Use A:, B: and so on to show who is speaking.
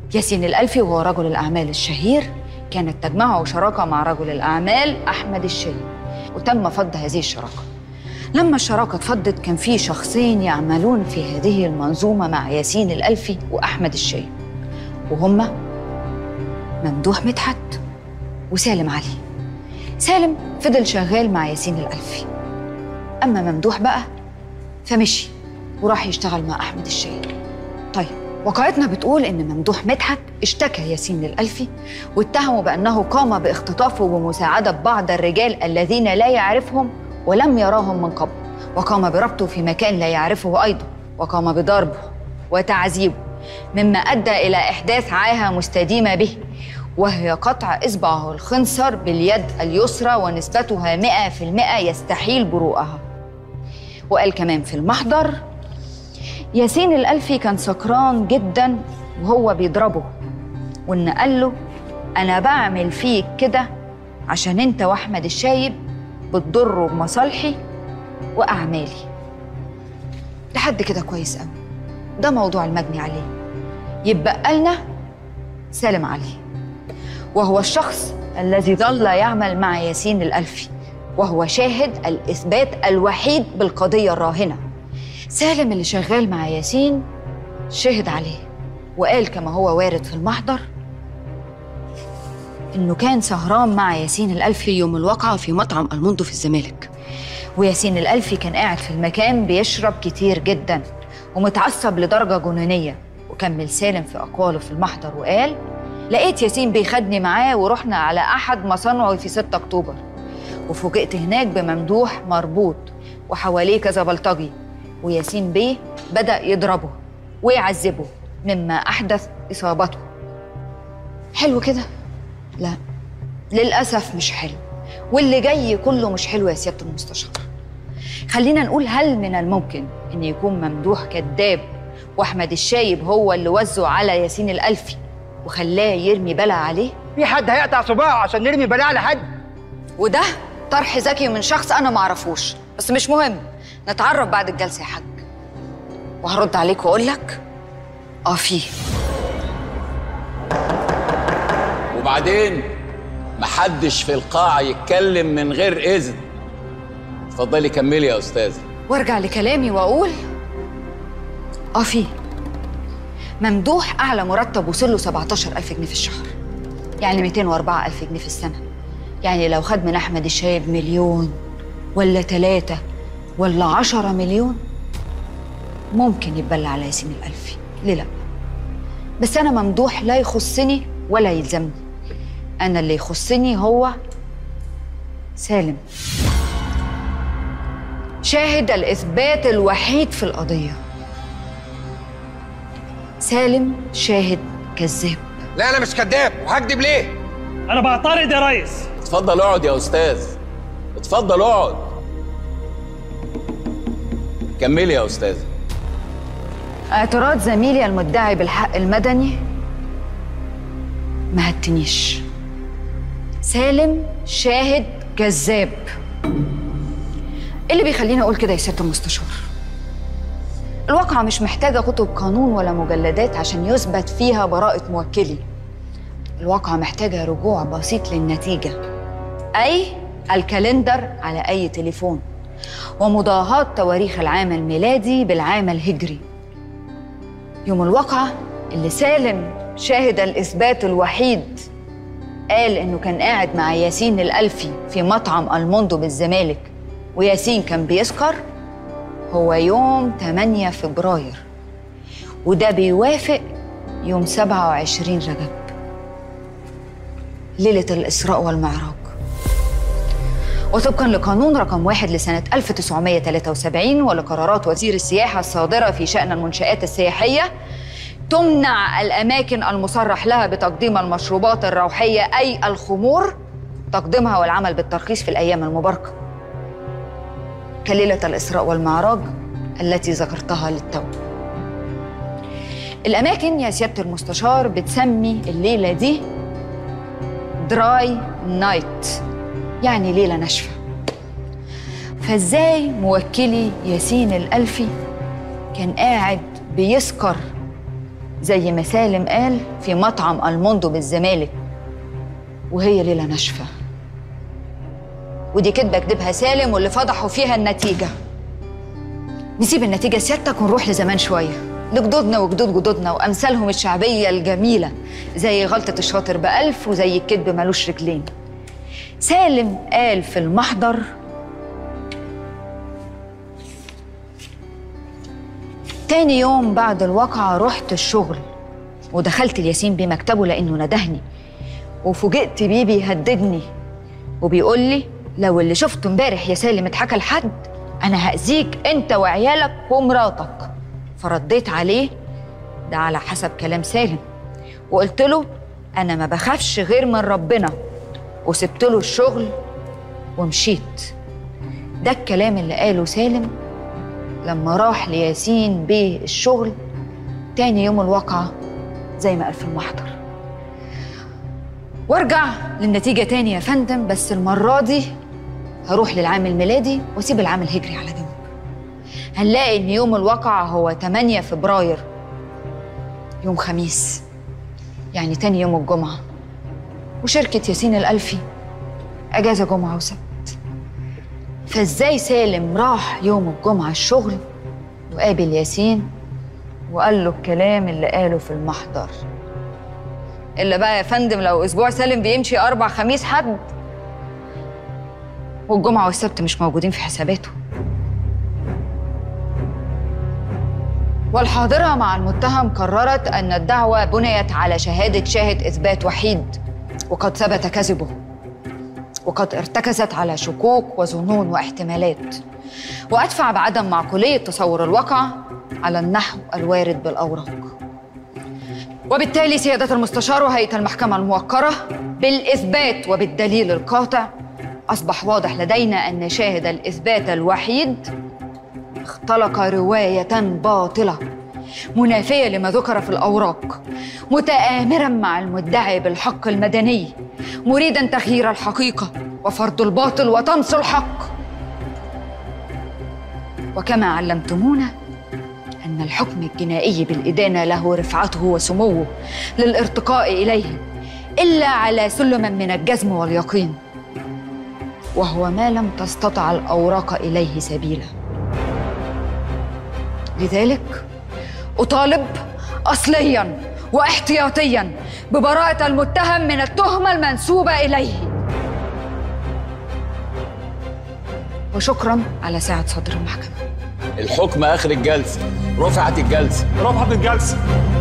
A: ياسين الألفي وهو رجل الأعمال الشهير كانت تجمعه شراكة مع رجل الأعمال أحمد الشايب، وتم فض هذه الشراكة. لما الشراكة اتفضت كان في شخصين يعملون في هذه المنظومة مع ياسين الألفي وأحمد الشايب، وهما ممدوح مدحت وسالم علي. سالم فضل شغال مع ياسين الألفي، أما ممدوح بقى فمشي وراح يشتغل مع أحمد الشايب. طيب وقائتنا بتقول إن ممدوح مدحت اشتكى ياسين الألفي واتهمه بأنه قام باختطافه ومساعدة بعض الرجال الذين لا يعرفهم ولم يراهم من قبل، وقام بربطه في مكان لا يعرفه أيضا، وقام بضربه وتعذيبه، مما أدى إلى إحداث عاهة مستديمة به، وهي قطع إصبعه الخنصر باليد اليسرى ونسبتها 100% يستحيل بروءها. وقال كمان في المحضر: ياسين الألفي كان سكران جدا وهو بيضربه، وإن قال له: أنا بعمل فيك كده عشان أنت وأحمد الشايب بتضروا بمصالحي وأعمالي. لحد كده كويس قوي، ده موضوع المجني عليه. يبقى لنا سالم علي، وهو الشخص الذي ظل يعمل مع ياسين الألفي، وهو شاهد الإثبات الوحيد بالقضية الراهنة. سالم اللي شغال مع ياسين شهد عليه وقال كما هو وارد في المحضر إنه كان سهران مع ياسين الألفي يوم الواقعة في مطعم الموندو في الزمالك، وياسين الألفي كان قاعد في المكان بيشرب كتير جدا ومتعصب لدرجة جنونية. وكمل سالم في أقواله في المحضر وقال: لقيت ياسين بيخدني معاه ورحنا على أحد مصانعه في 6 أكتوبر، وفوجئت هناك بممدوح مربوط وحواليه كذا بلطجي، وياسين بيه بدأ يضربه ويعذبه مما أحدث إصابته. حلو كده؟ لا للأسف مش حلو، واللي جاي كله مش حلو يا سيادة المستشار. خلينا نقول: هل من الممكن أن يكون ممدوح كذاب وأحمد الشايب هو اللي وزه على ياسين الألفي وخلاه يرمي بلاء عليه؟
B: في حد هيقطع صباعه عشان نرمي بلاء على حد؟
A: وده طرح ذكي من شخص أنا معرفوش، بس مش مهم، نتعرف بعد الجلسة يا حاج. وهرد عليك وأقول لك: فيه.
C: وبعدين محدش في القاعة يتكلم من غير إذن. اتفضلي كملي يا أستاذة.
A: وارجع لكلامي وأقول: فيه. ممدوح أعلى مرتب وصل له 17,000 جنيه في الشهر، يعني 204,000 جنيه في السنة. يعني لو خد من أحمد الشايب مليون ولا 3 ولا 10 مليون ممكن يتبلى على ياسين الألفي، ليه لأ؟ بس أنا ممدوح لا يخصني ولا يلزمني، أنا اللي يخصني هو سالم، شاهد الإثبات الوحيد في القضية. سالم شاهد كذاب.
B: لا أنا مش كذاب، وهكذب ليه؟
D: أنا بعترض يا ريس.
C: اتفضل اقعد يا أستاذ، اتفضل اقعد. كملي يا أستاذة.
A: اعتراض زميلي المدعي بالحق المدني ما هتنيش. سالم شاهد كذاب. ايه اللي بيخليني اقول كده يا سيادة المستشار؟ الواقعة مش محتاجة كتب قانون ولا مجلدات عشان يثبت فيها براءة موكلي. الواقعة محتاجة رجوع بسيط للنتيجة، أي الكالندر على أي تليفون، ومضاهاة تواريخ العام الميلادي بالعام الهجري. يوم الواقعة اللي سالم شاهد الإثبات الوحيد قال إنه كان قاعد مع ياسين الألفي في مطعم الموندو بالزمالك وياسين كان بيسكر، هو يوم 8 فبراير، وده بيوافق يوم 27 رجب، ليلة الإسراء والمعراج. وطبقاً لقانون رقم 1 لسنة 1973 ولقرارات وزير السياحة الصادرة في شأن المنشآت السياحية، تمنع الأماكن المصرح لها بتقديم المشروبات الروحية أي الخمور تقديمها والعمل بالترخيص في الأيام المباركة كليلة الإسراء والمعراج التي ذكرتها للتو. الأماكن يا سيادة المستشار بتسمي الليلة دي دراي نايت، يعني ليلة ناشفة. فازاي موكلي ياسين الألفي كان قاعد بيسكر زي ما سالم قال في مطعم الموندو بالزمالك، وهي ليلة ناشفة. ودي كدبة كدبها سالم واللي فضحوا فيها النتيجة. نسيب النتيجة سيادتك ونروح لزمان شوية، لجدودنا وجدود جدودنا وأمثالهم الشعبية الجميلة، زي غلطة الشاطر ب1000 وزي الكدب مالوش رجلين. سالم قال في المحضر: تاني يوم بعد الواقعة رحت الشغل ودخلت الياسين بمكتبه لأنه ندهني، وفوجئت بيه بيهددني وبيقول لي: لو اللي شفته امبارح يا سالم اتحكى لحد أنا هأذيك أنت وعيالك ومراتك. فرديت عليه: ده على حسب كلام سالم. وقلت له: أنا ما بخافش غير من ربنا، وسبت له الشغل ومشيت. ده الكلام اللي قاله سالم لما راح لياسين بيه الشغل تاني يوم الواقعة زي ما قال في المحضر. وارجع للنتيجة تاني يا فندم، بس المرة دي هروح للعام الميلادي واسيب العام الهجري على جنب. هنلاقي ان يوم الواقعة هو 8 فبراير، يوم خميس، يعني تاني يوم الجمعة، وشركة ياسين الألفي أجازة جمعة وسبت. فازاي سالم راح يوم الجمعة الشغل وقابل ياسين وقال له الكلام اللي قاله في المحضر؟ إلا بقى يا فندم لو أسبوع سالم بيمشي 4 خميس حد، والجمعة والسبت مش موجودين في حساباته. والحاضرة مع المتهم قررت أن الدعوة بنيت على شهادة شاهد إثبات وحيد، وقد ثبت كذبه، وقد ارتكزت على شكوك وظنون واحتمالات، وأدفع بعدم معقولية تصور الواقعة على النحو الوارد بالأوراق. وبالتالي سيادة المستشار وهيئة المحكمة الموقرة بالإثبات وبالدليل القاطع أصبح واضح لدينا أن شاهد الإثبات الوحيد اختلق رواية باطلة منافية لما ذكر في الأوراق، متآمراً مع المدعي بالحق المدني، مريداً تغيير الحقيقة وفرض الباطل وطمس الحق. وكما علمتمونا أن الحكم الجنائي بالإدانة له رفعته وسموه للارتقاء إليه إلا على سلم من الجزم واليقين، وهو ما لم تستطع الأوراق إليه سبيلا. لذلك أطالب أصلياً واحتياطياً ببراءة المتهم من التهمة المنسوبة إليه. وشكراً على سعة صدر المحكمة.
C: الحكم آخر الجلسة. رفعت الجلسة.
D: رفعت الجلسة.